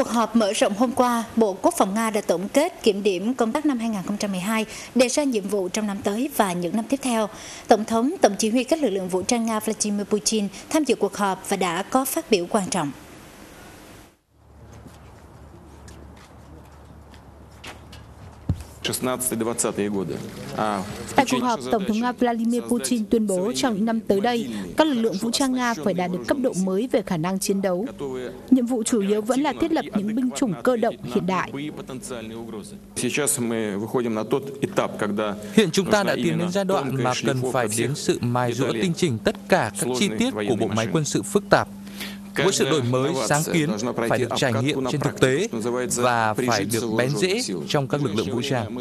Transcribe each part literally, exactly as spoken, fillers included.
cuộc họp mở rộng hôm qua, Bộ Quốc phòng Nga đã tổng kết kiểm điểm công tác năm hai nghìn không trăm mười hai, đề ra nhiệm vụ trong năm tới và những năm tiếp theo. Tổng thống, Tổng chỉ huy các lực lượng vũ trang Nga Vladimir Putin tham dự cuộc họp và đã có phát biểu quan trọng. Tại cuộc họp, Tổng thống Nga Vladimir Putin tuyên bố trong những năm tới đây, các lực lượng vũ trang Nga phải đạt được cấp độ mới về khả năng chiến đấu. Nhiệm vụ chủ yếu vẫn là thiết lập những binh chủng cơ động hiện đại. Hiện chúng ta đã tiến đến giai đoạn mà cần phải đến sự mài giũa tinh chỉnh tất cả các chi tiết của bộ máy quân sự phức tạp. Mỗi sự đổi mới, sáng kiến phải được trải nghiệm trên thực tế và phải được bén rễ trong các lực lượng vũ trang.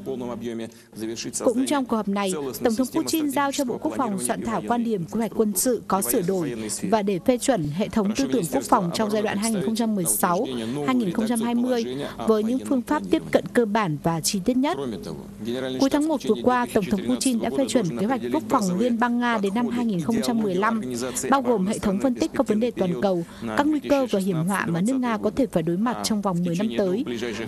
Cũng trong cuộc họp này, Tổng thống Putin giao cho Bộ Quốc phòng soạn thảo quan điểm quy hoạch quân sự có sửa đổi và để phê chuẩn hệ thống tư tưởng quốc phòng trong giai đoạn hai nghìn không trăm mười sáu đến hai nghìn không trăm hai mươi với những phương pháp tiếp cận cơ bản và chi tiết nhất. Cuối tháng một vừa qua, Tổng thống Putin đã phê chuẩn kế hoạch quốc phòng liên bang Nga đến năm hai nghìn không trăm mười lăm, bao gồm hệ thống phân tích các vấn đề toàn cầu, các nguy cơ và hiểm họa mà nước Nga có thể phải đối mặt trong vòng mười năm tới.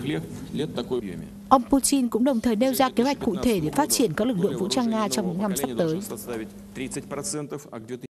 Ông Putin cũng đồng thời nêu ra kế hoạch cụ thể để phát triển các lực lượng vũ trang Nga trong những năm sắp tới.